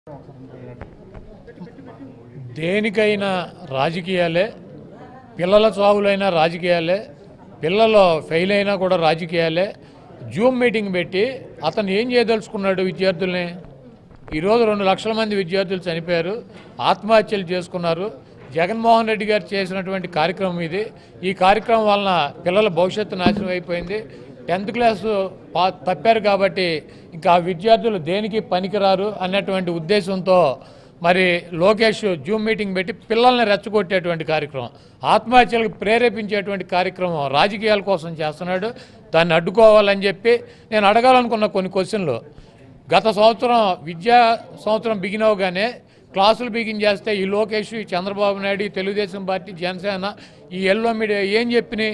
దేనికైనా రాజకీయాలే, పిల్లల చావులైనా రాజకీయాలే, పిల్లలు ఫెయిల్ అయినా కూడా రాజకీయాలే. జూమ్ మీటింగ్ పెట్టి అతను ఏం చేయదలుచుకున్నాడు విద్యార్థుల్ని? ఈరోజు 2 లక్షల మంది విద్యార్థులు చనిపోయారు, ఆత్మహత్యలు చేసుకున్నారు. జగన్మోహన్ రెడ్డి గారు చేసినటువంటి కార్యక్రమం ఇది. ఈ కార్యక్రమం వలన పిల్లల భవిష్యత్తు నాశనం అయిపోయింది. 10th క్లాసు తప్పారు కాబట్టి ఇంకా విద్యార్థులు దేనికి పనికిరారు అన్నటువంటి ఉద్దేశంతో మరి లోకేష్ జూమ్ మీటింగ్ పెట్టి పిల్లల్ని రెచ్చగొట్టేటువంటి కార్యక్రమం, ఆత్మహత్యలకు ప్రేరేపించేటువంటి కార్యక్రమం రాజకీయాల కోసం చేస్తున్నాడు. దాన్ని అడ్డుకోవాలని చెప్పి నేను అడగాలనుకున్న కొన్ని క్వశ్చన్లు. గత సంవత్సరం విద్యా సంవత్సరం బిగిన్ అవగానే క్లాసులు బిగిన్ చేస్తే ఈ లోకేష్, ఈ చంద్రబాబు నాయుడు, ఈ తెలుగుదేశం పార్టీ, జనసేన, ఈ ఎల్లో మీడియా ఏం చెప్పినాయి?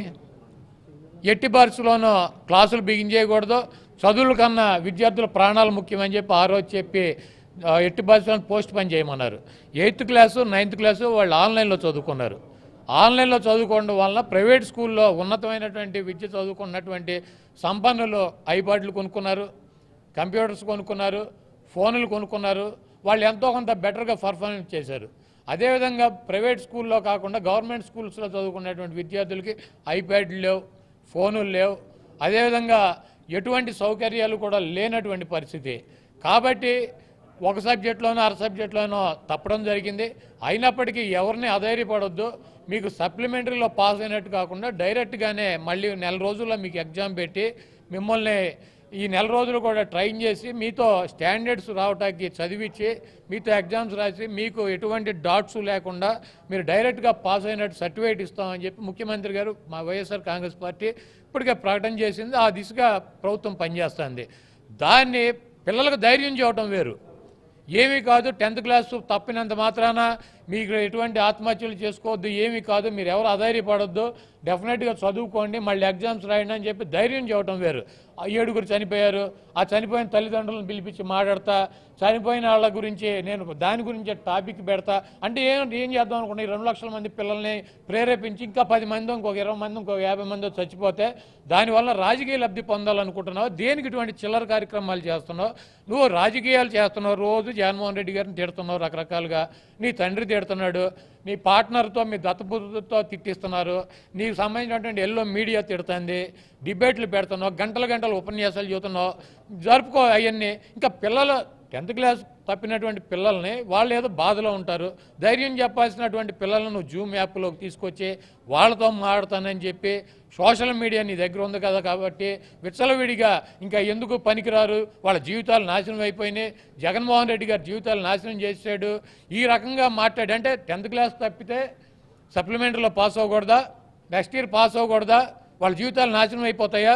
ఎట్టి పరిస్థితుల్లోనూ క్లాసులు బిగిన్ చేయకూడదు, చదువుల కన్నా విద్యార్థుల ప్రాణాలు ముఖ్యమని చెప్పి ఆ రోజు చెప్పి ఎట్టి పరిస్థితుల్లో పోస్ట్ పని చేయమన్నారు. 8th క్లాసు 9th క్లాసు వాళ్ళు ఆన్లైన్లో చదువుకున్నారు. ఆన్లైన్లో చదువుకోవడం వలన ప్రైవేట్ స్కూల్లో ఉన్నతమైనటువంటి విద్య చదువుకున్నటువంటి సంపన్నులు ఐపాడ్లు కొనుక్కున్నారు, కంప్యూటర్స్ కొనుక్కున్నారు, ఫోన్లు కొనుక్కున్నారు. వాళ్ళు ఎంతో కొంత బెటర్గా పర్ఫార్మెన్స్ చేశారు. అదేవిధంగా ప్రైవేట్ స్కూల్లో కాకుండా గవర్నమెంట్ స్కూల్స్లో చదువుకున్నటువంటి విద్యార్థులకి ఐప్యాడ్లు లేవు, ఫోనులు లేవు. అదేవిధంగా ఎటువంటి సౌకర్యాలు కూడా లేనటువంటి పరిస్థితి. కాబట్టి ఒక సబ్జెక్టులోనో అర సబ్జెక్టులోనో తప్పడం జరిగింది. అయినప్పటికీ ఎవరిని అధైర్యపడొద్దు. మీకు సప్లిమెంటరీలో పాస్ అయినట్టు కాకుండా డైరెక్ట్గానే మళ్ళీ 1 రోజుల్లో మీకు ఎగ్జామ్ పెట్టి మిమ్మల్ని ఈ 1 రోజులు కూడా ట్రైన్ చేసి మీతో స్టాండర్డ్స్ రావటానికి చదివించి మీతో ఎగ్జామ్స్ రాసి మీకు ఎటువంటి డాట్స్ లేకుండా మీరు డైరెక్ట్గా పాస్ అయినట్టు సర్టిఫికేట్ ఇస్తామని చెప్పి ముఖ్యమంత్రి గారు మా వైఎస్ఆర్ కాంగ్రెస్ పార్టీ ఇప్పటికే ప్రకటన చేసింది. ఆ దిశగా ప్రభుత్వం పనిచేస్తుంది. దాన్ని పిల్లలకు ధైర్యం చేయడం వేరు. ఏమీ కాదు, 10th క్లాసు తప్పినంత మాత్రాన మీకు ఎటువంటి ఆత్మహత్యలు చేసుకోవద్దు, ఏమీ కాదు, మీరు ఎవరు అధైర్యపడొద్దు, డెఫినెట్గా చదువుకోండి, మళ్ళీ ఎగ్జామ్స్ రాయండి అని చెప్పి ధైర్యం చేయడం వేరు. 7 చనిపోయారు, ఆ చనిపోయిన తల్లిదండ్రులను పిలిపించి మాట్లాడతా, చనిపోయిన వాళ్ళ గురించి నేను దాని గురించి టాపిక్ పెడతా అంటే ఏం చేద్దాం అనుకున్నా? 2 లక్షల మంది పిల్లల్ని ప్రేరేపించి ఇంకా 10 మంది, ఇంకొక 20 మంది, ఇంకొక 50 మంది చచ్చిపోతే దానివల్ల రాజకీయ లబ్ధి పొందాలనుకుంటున్నావు. దేనికి ఇటువంటి చిల్లర కార్యక్రమాలు చేస్తున్నావు? నువ్వు రాజకీయాలు చేస్తున్నావు, రోజు జగన్మోహన్ రెడ్డి గారిని తిడుతున్నావు రకరకాలుగా, నీ తండ్రి తిడుతున్నాడు, నీ పార్ట్నర్తో మీ దత్తపుత్రుతో తిట్టిస్తున్నారు, నీకు సంబంధించినటువంటి ఎల్లో మీడియా తిడుతుంది, డిబేట్లు పెడుతున్నావు, గంటల ఉపన్యాసాలు చెబుతున్నావు, జరుపుకో అవన్నీ. ఇంకా పిల్లలు 10th క్లాస్ తప్పినటువంటి పిల్లల్ని వాళ్ళు ఏదో బాధలో ఉంటారు, ధైర్యం చెప్పాల్సినటువంటి పిల్లలను నువ్వు జూమ్ యాప్లోకి తీసుకొచ్చి వాళ్ళతో మాట్లాడతానని చెప్పి సోషల్ మీడియా నీ దగ్గర ఉంది కదా కాబట్టి విచ్చలవిడిగా ఇంకా ఎందుకు పనికిరారు, వాళ్ళ జీవితాలు నాశనం అయిపోయినాయి, జగన్మోహన్ రెడ్డి గారి జీవితాలు నాశనం చేశాడు, ఈ రకంగా మాట్లాడంటే 10th క్లాస్ తప్పితే సప్లిమెంటరీలో పాస్ అవ్వకూడదా? నెక్స్ట్ ఇయర్ పాస్ అవ్వకూడదా? వాళ్ళ జీవితాలు నాశనం అయిపోతాయా?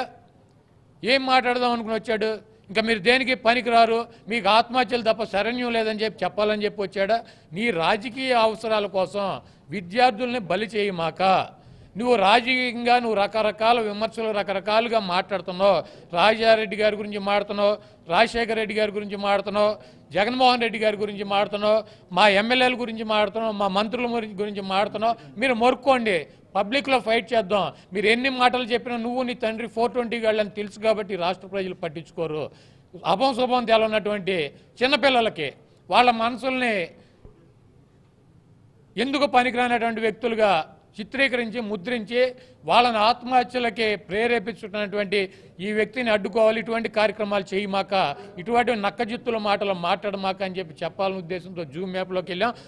ఏం మాట్లాడదాం అనుకుని వచ్చాడు? ఇంకా మీరు దేనికి పనికిరారు, మీకు ఆత్మహత్యలు తప్ప శరణ్యం లేదని చెప్పి చెప్పాలని చెప్పి వచ్చాడా? నీ రాజకీయ అవసరాల కోసం విద్యార్థుల్ని బలి చేయమాక. నువ్వు రాజకీయంగా రకరకాల విమర్శలు రకరకాలుగా మాట్లాడుతున్నావు. రాజారెడ్డి గారి గురించి మాట్లాడుతున్నావు, రాజశేఖర రెడ్డి గారి గురించి మాట్లాడుతున్నావు, జగన్మోహన్ రెడ్డి గారి గురించి మాట్లాడుతున్నావు, మా ఎమ్మెల్యేల గురించి మాట్లాడుతున్నావు, మా మంత్రుల గురించి మాట్లాడుతున్నావు. మీరు మొరుక్కోండి, పబ్లిక్లో ఫైట్ చేద్దాం. మీరు ఎన్ని మాటలు చెప్పినా నువ్వు నీ తండ్రి 420 గాళ్ళని తెలుసు కాబట్టి రాష్ట్ర ప్రజలు పట్టించుకోరు. అభం శుభం తెలన్నటువంటి చిన్నపిల్లలకి వాళ్ళ మనసుల్ని ఎందుకు పనికిరానటువంటి వ్యక్తులుగా చిత్రీకరించి ముద్రించి వాళ్ళని ఆత్మహత్యలకి ప్రేరేపించుతున్నటువంటి ఈ వ్యక్తిని అడ్డుకోవాలి. ఇటువంటి కార్యక్రమాలు చేయమాక, ఇటువంటి నక్కజిత్తుల మాటలు మాట్లాడమాక అని చెప్పి చెప్పాలనే ఉద్దేశంతో జూమ్ యాప్లోకి వెళ్ళాం.